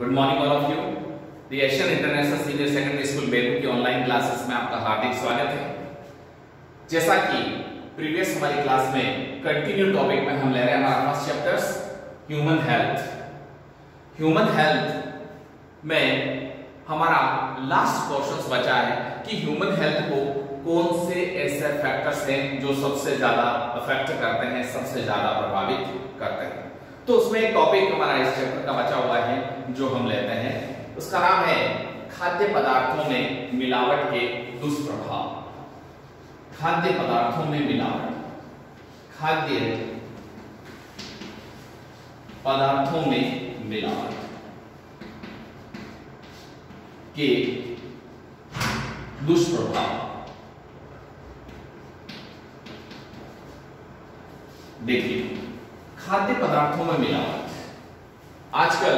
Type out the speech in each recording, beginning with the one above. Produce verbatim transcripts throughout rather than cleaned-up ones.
Good morning all of you. The Asian International senior secondary school Begu की online classes में आपका हार्दिक स्वागत है। जैसा कि प्रीवियस हमारी क्लास में कंटिन्यू टॉपिक में हम ले रहे हैं हमारा first chapters human health. Human health में हमारा लास्ट क्वेश्चन बचा है कि ह्यूमन हेल्थ को कौन से ऐसे फैक्टर्स हैं जो सबसे ज्यादा अफेक्ट करते हैं, सबसे ज्यादा प्रभावित करते हैं। तो उसमें एक टॉपिक हमारा इस चैप्टर का बचा हुआ है जो हम लेते हैं, उसका नाम है खाद्य पदार्थों में मिलावट के दुष्प्रभाव। खाद्य पदार्थों में मिलावट, खाद्य पदार्थों में मिलावट के दुष्प्रभाव। देखिए, खाद्य पदार्थों में मिलावट, आजकल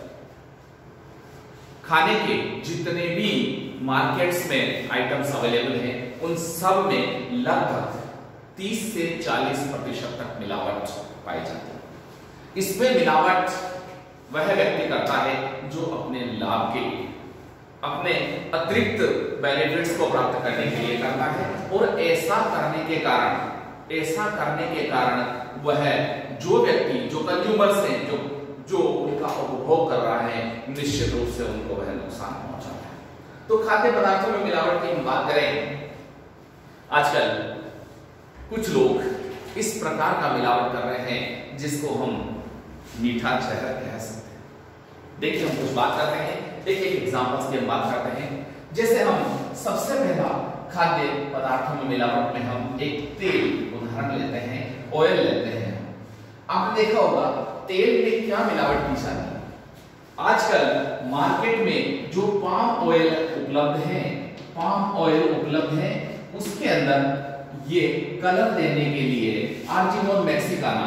खाने के जितने भी मार्केट्स में आइटम्स अवेलेबल हैं उन सब में लगभग तीस से चालीस प्रतिशत तक मिलावट पाई जाती है। इसमें मिलावट वह व्यक्ति करता है जो अपने लाभ के लिए, अपने अतिरिक्त बेनिफिट्स को प्राप्त करने के लिए करता है, और ऐसा करने के कारण ऐसा करने के कारण वह जो व्यक्ति जो कंज्यूमर्स हैं, जो जो उनका उपभोग कर रहा है, निश्चित रूप से उनको वह नुकसान पहुंचाता है। तो खाद्य पदार्थों में मिलावट की हम बात करें, आजकल कुछ लोग इस प्रकार का मिलावट कर रहे हैं जिसको हम मीठा जहर कह सकते हैं। देखिए, हम कुछ बात करते हैं, एक एक एग्जांपल्स की हम बात करते हैं। जैसे हम सबसे पहला खाद्य पदार्थों में मिलावट में हम एक तेल उदाहरण लेते हैं, ऑयल लेते हैं। आपने देखा होगा तेल में क्या मिलावट की जाती है। आजकल मार्केट में जो पाम ऑयल उपलब्ध है, पाम ऑयल उपलब्ध है, उसके अंदर ये कलर देने के लिए आर्जिमोन मैक्सिकाना,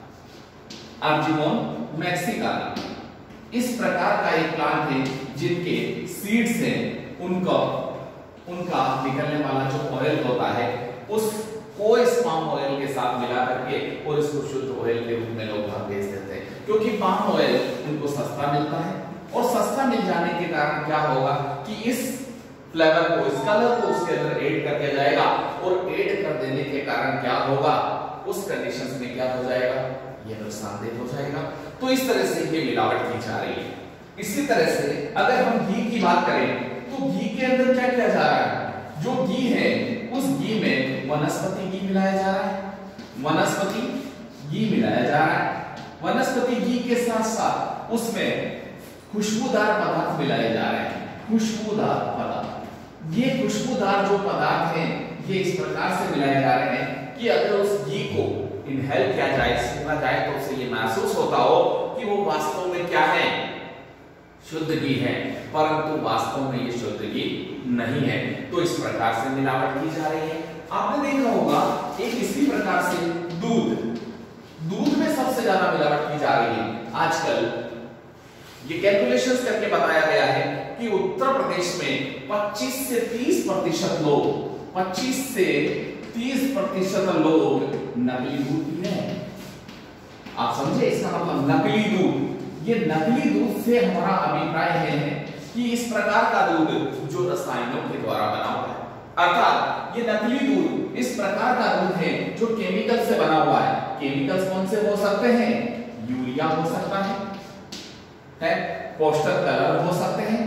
आर्जिमोन मैक्सिकाना इस प्रकार का एक प्लांट है जिनके सीड्स हैं, उनका उनका निकलने वाला जो ऑयल होता है उसको इस पाम ऑयल के साथ मिला करके और इसको शुद्ध ऑयल के रूप में लोग बेच देते हैं, क्योंकि पाम ऑयल उनको सस्ता मिलता है। और सस्ता मिल जाने के कारण क्या होगा कि इस फ्लेवर को, इस कलर को उसके अंदर ऐड करके जाएगा, और ऐड कर देने के कारण क्या होगा, उस कंडीशंस में क्या हो जाएगा, ये नुकसानदेह हो जाएगा। तो इस तरह से ये मिलावट की जा रही है। इसी तरह से अगर हम घी की बात करें तो घी के अंदर क्या किया जा रहा है, जो घी है उस घी में वनस्पति घी मिलाया जा रहा है, वनस्पति घी मिलाया जा रहा है। वनस्पति घी के साथ साथ उसमें खुशबूदार पदार्थ मिलाए जा रहे हैं, खुशबूदार पदार्थ। ये खुशबूदार जो पदार्थ हैं ये इस प्रकार से मिलाए जा रहे हैं कि अगर उस घी को इनहेल किया जाए, सूंघा जाए, तो उसे ये महसूस होता हो कि वो वास्तव में क्या है, शुद्ध घी है, परंतु वास्तव में ये शुद्ध घी नहीं है। तो इस प्रकार से मिलावट की जा रही है। आपने देखा होगा एक इसी प्रकार से दूध, दूध में सबसे ज्यादा मिलावट की जा रही है। आजकल ये कैलकुलेशंस करके बताया गया है कि उत्तर प्रदेश में पच्चीस से तीस प्रतिशत लोग पच्चीस से तीस प्रतिशत लोग नकली दूध पी रहे हैं। आप समझे इसका मतलब, नकली दूध। ये नकली दूध से हमारा अभिप्राय है कि इस प्रकार का दूध जो रसायनों के द्वारा बना हुआ है, अर्थात ये नकली दूध इस प्रकार का दूध है जो केमिकल से बना हुआ है। केमिकल्स कौन से हो सकते हैं, यूरिया हो सकता है, है पोस्टर कलर हो सकते हैं,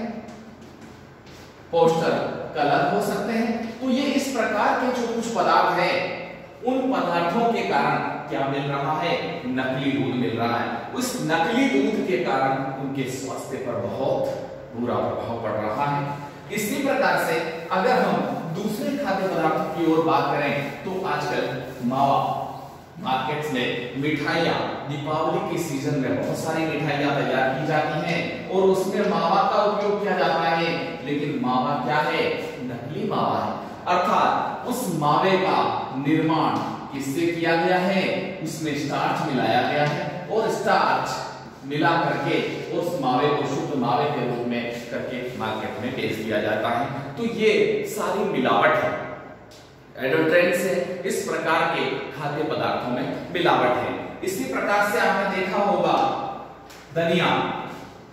पोस्टर कलर हो सकते हैं। तो ये इस प्रकार के जो कुछ पदार्थ हैं, उन पदार्थों के कारण क्या मिल रहा है, नकली दूध मिल रहा है। उस नकली दूध के कारण उनके स्वास्थ्य पर बहुत बुरा प्रभाव पड़ रहा है। इसी प्रकार से अगर हम दूसरे खाद्य पदार्थों की ओर बात करें तो आजकल मावा, मार्केट्स में मिठाइयाँ, दीपावली के सीजन में बहुत सारी मिठाइयाँ तैयार की जाती हैं और उसमें मावा का उपयोग किया जाता है, लेकिन मावा क्या है, नकली मावा है। अर्थात उस मावे का निर्माण किससे किया गया है, उसमें स्टार्च मिलाया गया है, और स्टार्च मिला करके उस मावे को शुद्ध मावे के रूप में करके मार्केट में बेच दिया जाता है। तो ये सारी मिलावट है, एडल्ट्रेंट्स है, इस प्रकार के खाद्य पदार्थों में मिलावट है। इसी प्रकार से आपने देखा होगा धनिया,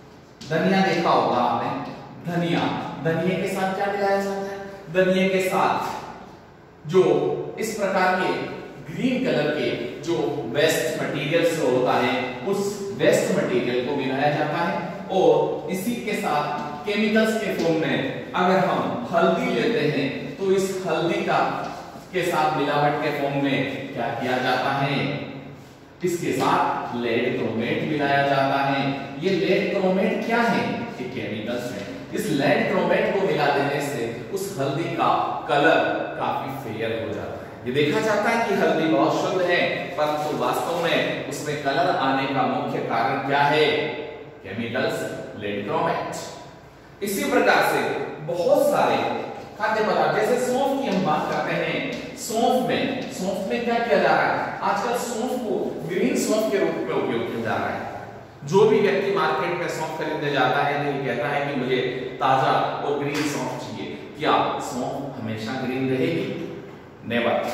धनिया देखा होगा आपने, धनिया, धनिया के साथ क्या मिलाया जाता है? धनिया के साथ जो इस प्रकार के ग्रीन कलर के जो वेस्ट मटेरियल होता है उस वेस्ट मटेरियल को मिलाया जाता है, और इसी के साथ केमिकल्स के फॉर्म में अगर हम हल्दी लेते हैं तो इस हल्दी का के साथ मिलावट के फॉर्म में क्या किया जाता है? इसके साथ लेड क्रोमेट मिलाया जाता है। ये लेड क्रोमेट क्या है? ये केमिकल्स है। इस लेड क्रोमेट को मिला देने से उस हल्दी का कलर काफी फेयर हो जाता है। ये देखा जाता है कि हल्दी बहुत शुद्ध है, परंतु वास्तव में उसमें कलर आने का मुख्य कारण क्या है? Chemicals, lead chromate. इसी प्रकार से बहुत सारे खाद्य पदार्थ, जैसे सौंफ की हम बात करते हैं, सौंफ में सौंफ में क्या किया जा रहा है? आजकल सौंफ को ग्रीन सौंफ के रूप में उपयोग किया जा रहा है। जो भी व्यक्ति मार्केट में सौंफ खरीदने जाता है तो ये कहता है कि मुझे ताजा और ग्रीन सौंफ चाहिए। क्या सौंफ हमेशा ग्रीन रहेगी? नेवर।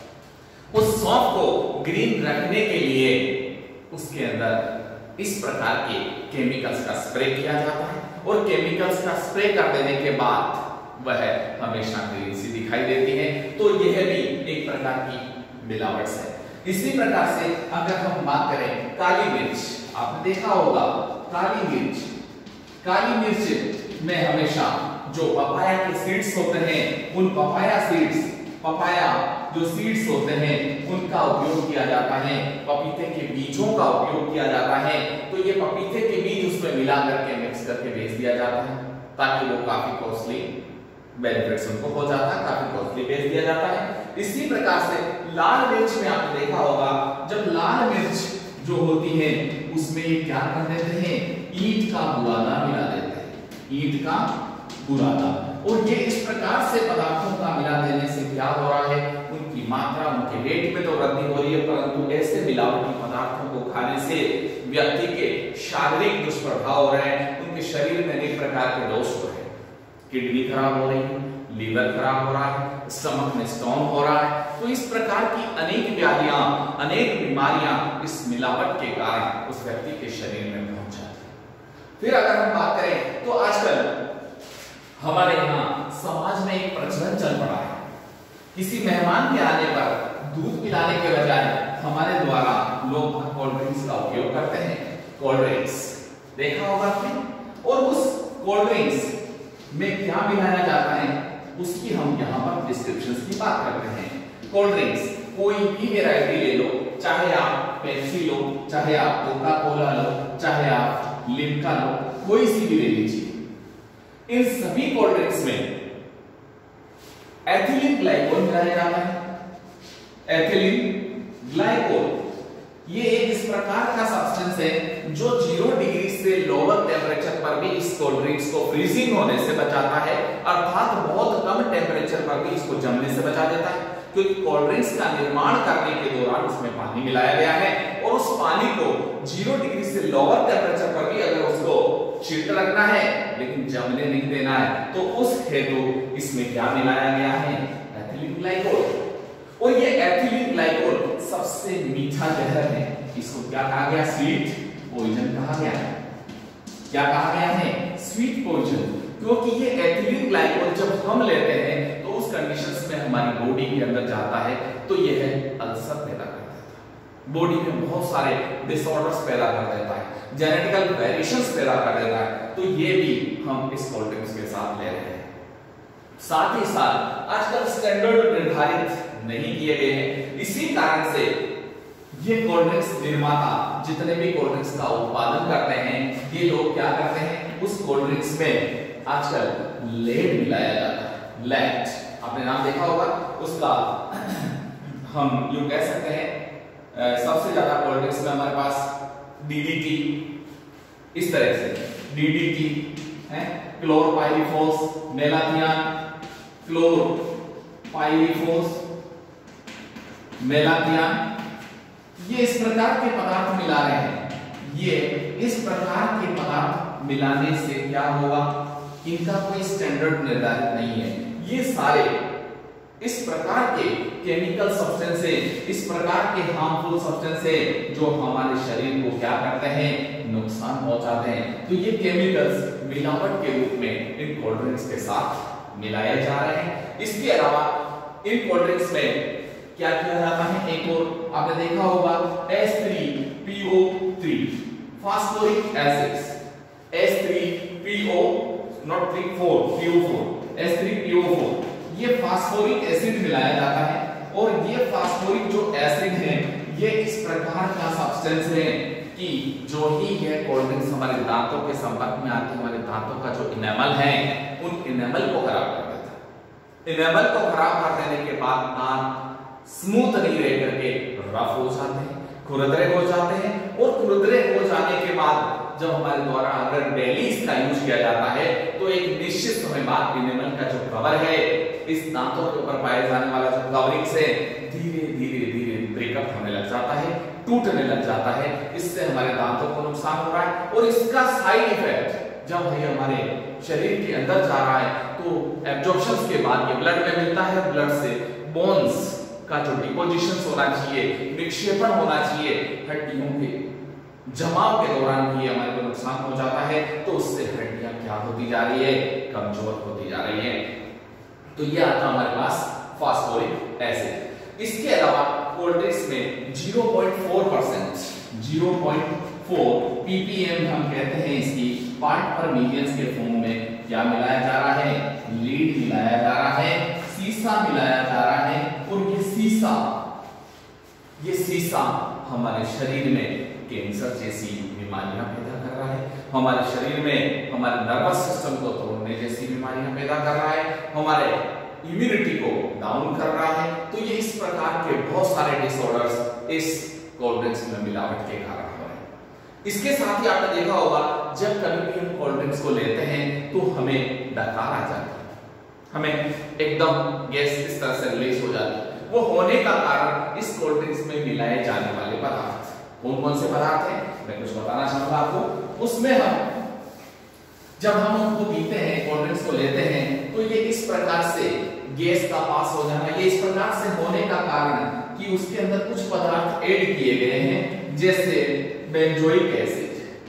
उस सौंफ को ग्रीन रखने के लिए उसके अंदर इस प्रकार के केमिकल्स का स्प्रे किया जाता है, और केमिकल्स का स्प्रे कर देने के बाद वह हमेशा ग्रीन सी दिखाई देती है। तो यह भी एक प्रकार की मिलावट है। इसी प्रकार से अगर हम बात करें काली मिर्च, आपने देखा होगा काली मिर्च, काली मिर्च में हमेशा जो पपाया के सीड्स होते हैं उन पपाया सीड्स पपाया जो सीड्स होते हैं उनका उपयोग किया जाता है, पपीते के बीजों का उपयोग किया जाता है। तो ये पपीते के बीज उसमें मिला करके मिक्स करके बेच दिया जाता है ताकि वो काफी कॉस्टली बेनिफिट्स उनको हो जाता है, काफी कॉस्टली बेच दिया जाता है। इसी प्रकार से लाल मिर्च में आपने देखा होगा, जब लाल मिर्च जो होती है उसमें ये क्या कर देते हैं? ईंट का बुरादा मिला देते हैं, ईंट का बुरादा। और ये इस प्रकार से पदार्थों का मिला देने से क्या हो रहा है? उनकी मात्रा, उनके रेट में तो वृद्धि हो रही है, परंतु ऐसे मिलावटी पदार्थों को खाने से व्यक्ति के शारीरिक दुष्प्रभाव हो रहे हैं, उनके शरीर में अनेक प्रकार के दोष हो रहे हैं। किडनी खराब हो रही है, लीवर खराब हो रहा है, स्टमक में स्टोन हो रहा है। तो इस प्रकार की अनेक व्याधियां, अनेक बीमारियां इस मिलावट के कारण उस व्यक्ति के शरीर में पहुंच जाती है। फिर अगर हम बात करें तो आजकल हमारे यहाँ समाज में एक प्रचलन चल पड़ा है, किसी मेहमान के आने पर दूध पिलाने के बजाय हमारे द्वारा लोग कोल्ड ड्रिंक्स का उपयोग करते हैं। कोल्ड ड्रिंक्स देखा होगा आपने, और उस कोल्ड ड्रिंक्स में क्या मिलाया जाता है उसकी हम यहाँ पर डिस्क्रिप्शंस की बात करते हैं। कोल्ड ड्रिंक्स कोई भी वैरायटी ले लो, चाहे आप पेप्सी लो, चाहे आप कोका कोला लो, चाहे आप लिम्का लो, कोई सी भी ले लीजिए। इन सभी कोल्ड ड्रिंक्स में एथिलीन ग्लाइकोल मिलाया जाता है। एथिलीन ग्लाइकोल ये एक इस प्रकार का सब्सटेंस है जो जीरो डिग्री से लोअर टेम्परेचर पर भी इस कोल्ड ड्रिंक्स को फ्रीजिंग होने से बचाता है, अर्थात बहुत कम टेम्परेचर पर भी इसको जमने से बचा देता है, क्योंकि कोल्ड ड्रिंक्स का निर्माण करने के दौरान उसमें पानी मिलाया गया है, और उस पानी को जीरो डिग्री से लोअर टेम्परेचर पर भी अगर उसको चिल्ड रखना है लेकिन जमने नहीं देना है, तो उस हेतु इसमें क्या मिलाया गया है? Ethylene glycol. और ये एथिलीन ग्लाइकोल सबसे मीठा जहर है, इसको क्या कहा गया? स्वीट पॉइजन कहा गया। क्या कहा गया है? स्वीट पॉइजन, क्योंकि ये एथिलीन ग्लाइकोल जब हम लेते हैं तो उस कंडीशंस में हमारी बॉडी के अंदर जाता है तो यह अल्सर पैदा कर देता है, बॉडी में बहुत सारे डिसऑर्डर्स पैदा कर देता है, जेनेटिकल वेरिएशंस पैदा कर देता है। तो ये भी हम इस कोल्ड ड्रिंक्स के साथ ले रहे हैं। साथ ही साथ आजकल स्टैंडर्ड निर्धारित नहीं किए गए हैं, इसी कारण से ये कोल्ड ड्रिंक्स निर्माता जितने भी कोल्ड ड्रिंक्स का उत्पादन करते हैं, ये लोग क्या करते हैं? उस कोल्ड ड्रिंक्स में आजकल लेड मिलाया जाता है। लेड आपने नाम देखा होगा उसका। हम यूं कह सकते हैं सबसे ज्यादा कोल्ड ड्रिंक्स में हमारे पास डीडीटी, इस तरह से डीडीटी है, क्लोरपाइरिफॉस, मेलाथियान, क्लोरपाइरिफॉस, मेलाथियान, ये इस प्रकार के पदार्थ मिला रहे हैं। ये इस प्रकार के पदार्थ मिलाने से क्या होगा? इनका कोई स्टैंडर्ड निर्धारित नहीं है। ये सारे इस प्रकार के केमिकल सब्सटेंस है, इस प्रकार के हार्मफुल सब्सटेंस है जो हमारे शरीर को क्या करते हैं, नुकसान पहुंचाते हैं। तो ये केमिकल्स मिलावट के रूप में इन कोल्ड ड्रिंक्स के साथ मिलाए जा रहे हैं। इसके अलावा इन कोल्ड ड्रिंक्स में क्या किया जाता है, एक और आपने देखा होगा H three P O three phosphoric acids, H three P O not three four P O four H three P O four, ये फास्फोरिक एसिड मिलाया जाता है। और ये फास्फोरिक जो एसिड है ये इस प्रकार का सब्सटेंस है कि जो ही ये कोल्ड ड्रिंक्स हमारे दांतों के संपर्क में आते हैं, हमारे दांतों का जो इनेमल है उन इनेमल को खराब कर देता है। इनेमल को खराब कर देने के बाद दांत स्मूथ नहीं रह करके रफ हो जाते हैं, खुरदरे हो जाते हैं। और खुरदरे हो जाने के बाद जब हमारे द्वारा अगर डेली इसका यूज किया जाता है तो एक निश्चित समय बाद इनेमल का जो कवर है, इस दांतों के ऊपर पाए जाने वाला जो कवरिंग से धीरे धीरे धीरे ब्रेकअप होने लग जाता है, टूटने लग जाता है। इससे हमारे दांतों को नुकसान हो रहा है। और इसका साइड इफेक्ट जब ये हमारे शरीर के अंदर जा रहा है तो एब्जॉर्प्शन के बाद ये ब्लड में मिलता है, ब्लड से बोन्स का जो डिपोजिशन होना चाहिए, विक्षेपण होना चाहिए, हड्डियों के जमाव के दौरान भी हमारे को नुकसान हो जाता है। तो उससे हड्डियां क्या होती जा रही है, कमजोर होती जा रही है। तो ये आता हमारे पास फास्फोरिक एसिड। इसके अलावा कोल्ड ड्रिंक्स में zero point four percent zero point four PPM हम कहते हैं इसकी पार्ट पर मिलियंस के फॉर्म में क्या मिलाया जा रहा है, लीड मिलाया जा रहा है, सीसा मिलाया जा रहा है। और ये सीसा ये सीसा हमारे शरीर में कैंसर जैसी बीमारियां पैदा कर रहा है, हमारे शरीर में हमारे नर्वस सिस्टम को तोड़ने जैसी बीमारियां पैदा कर रहा है, हमारे इम्यूनिटी को डाउन कर रहा है। तो ये इस प्रकार के बहुत सारे डिसऑर्डर्स इस कोल्ड ड्रिंक्स में मिलावट के कारण हो रहे हैं। इसके साथ ही आपने देखा होगा जब कभी भी हम कोल्ड ड्रिंक्स को लेते हैं तो हमें डकार आ जाता है, हमें एकदम गैस इस तरह से रिलीज हो जाती है। वो होने का कारण इस कोल्ड ड्रिंक्स में मिलाए जाने वाले पदार्थ। कौन कौन से पदार्थ हैं मैं कुछ बताना चाहूंगा आपको। उसमें हम जब हम उनको पीते हैं, कोल्ड ड्रिंक्स को लेते हैं, तो ये इस प्रकार से गैस का पास हो जाना, ये इस प्रकार से होने का कारण कि उसके अंदर कुछ पदार्थ ऐड किए गए हैं, जैसे बेंजोइक एसिड।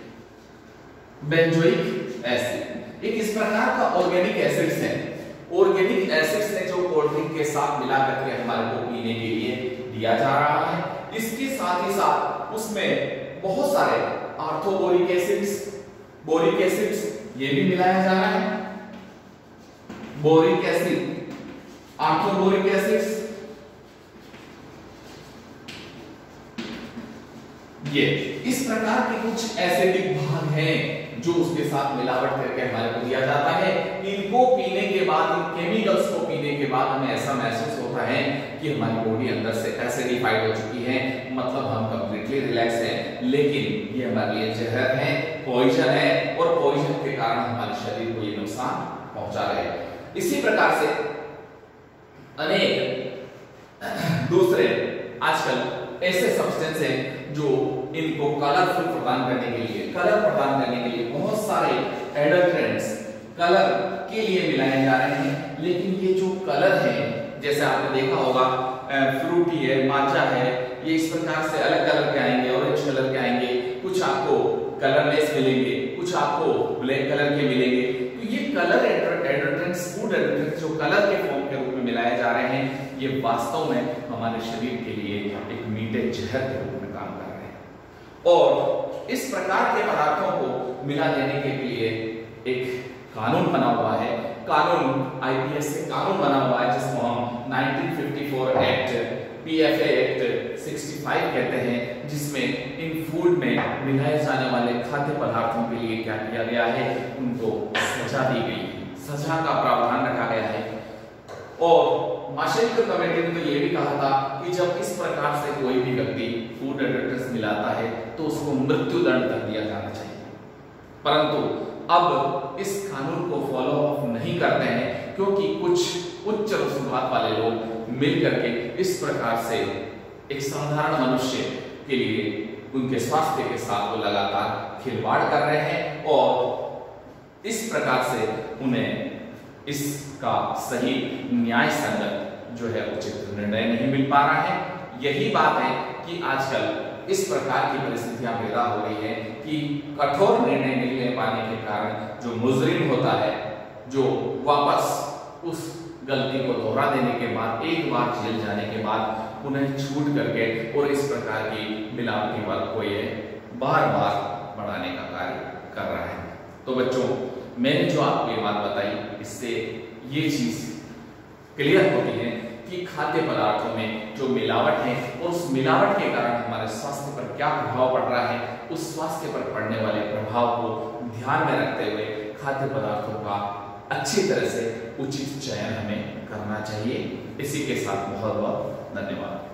बेंजोइक एसिड एक इस प्रकार का ऑर्गेनिक एसिड्स है। ऑर्गेनिक एसिड्स है जो कोल्ड ड्रिंक के साथ मिला करके हमारे को पीने के लिए दिया जा रहा है। इसके साथ ही साथ उसमें बहुत सारे आर्थोबोरिक एसिड्स, बोरिक एसिड्स ये भी मिलाया जा रहा है। बोरिक एसिड, आर्थोबोरिक एसिड्स, ये इस प्रकार के कुछ एसिडिक भाग हैं जो उसके साथ मिलावट करके हमारे को दिया जाता है। इनको पीने के बाद, इन केमिकल्स को पीने के बाद हमें ऐसा महसूस होता है कि हमारी बॉडी अंदर से एसिडिफाइड हो चुकी है, मतलब हम कंप्लीटली रिलैक्स हैं। लेकिन ये हमारे लिए जहर है, पॉइजन है, और पॉइजन के कारण हमारे शरीर को ये नुकसान पहुंचा रहे हैं। इसी प्रकार से अनेक दूसरे आजकल ऐसे सब्सटेंस हैं जो इनको कलरफुल प्रदान करने के लिए, कलर प्रदान करने के लिए बहुत सारे एडल्ट्रेंट्स कलर के लिए मिलाए जा रहे हैं। लेकिन ये जो कलर है, जैसे आपने देखा होगा फ्रूटी है, माचा है, ये इस प्रकार से अलग कलर के आएंगे, ऑरेंज कलर के आएंगे, कुछ आपको कलरलेस मिलेंगे, कुछ आपको ब्लैक कलर के मिलेंगे। तो ये कलर एडल्ट्रेंट्स, फूड एडल्ट्रेंट्स जो कलर के फॉर्म के रूप में मिलाए जा रहे हैं, ये वास्तव में हमारे शरीर के लिए एक मीठे जहर के रूप में काम कर रहे हैं। और इस प्रकार के पदार्थों को मिला देने के लिए एक कानून बना हुआ है, कानून आईपीएस से कानून बना हुआ है, जिसको हम nineteen fifty four act, PFA act पैंसठ कहते हैं, जिसमें इन फूड में मिलाए जाने वाले खाद्य पदार्थों के लिए क्या किया गया है, उनको सजा दी गई है, सजा का प्रावधान रखा गया है। और माशेलकर कमेटी ने तो ये भी कहा था कि जब इस प्रकार से कोई भी व्यक्ति फूड एडल्ट्रेंट्स मिलाता है तो उसको मृत्युदंड तक दिया जाना चाहिए। परंतु अब इस कानून को फॉलो अप नहीं करते हैं, क्योंकि कुछ उच्च रसूखात वाले लोग मिल करके इस प्रकार से एक साधारण मनुष्य के लिए उनके स्वास्थ्य के साथ वो लगातार खिलवाड़ कर रहे हैं, और इस प्रकार से उन्हें इसका सही न्याय संगत जो है उचित निर्णय नहीं मिल पा रहा है। यही बात है कि आजकल इस प्रकार की परिस्थितियां पैदा हो गई है कि कठोर निर्णय नहीं ले पाने के कारण जो मुजरिम होता है, जो वापस उस गलती को दोहरा देने के बाद, एक बार जेल जाने के बाद उन्हें छूट करके और इस प्रकार की मिलावटी वर्ग को ये बार बार बढ़ाने का कार्य कर रहा है। तो बच्चों, मैंने जो आपको ये बात बताई, इससे ये चीज क्लियर होती है कि खाद्य पदार्थों में जो मिलावट है और उस मिलावट के कारण हमारे स्वास्थ्य पर क्या प्रभाव पड़ रहा है, उस स्वास्थ्य पर पड़ने वाले प्रभाव को ध्यान में रखते हुए खाद्य पदार्थों का अच्छी तरह से उचित चयन हमें करना चाहिए। इसी के साथ बहुत बहुत धन्यवाद।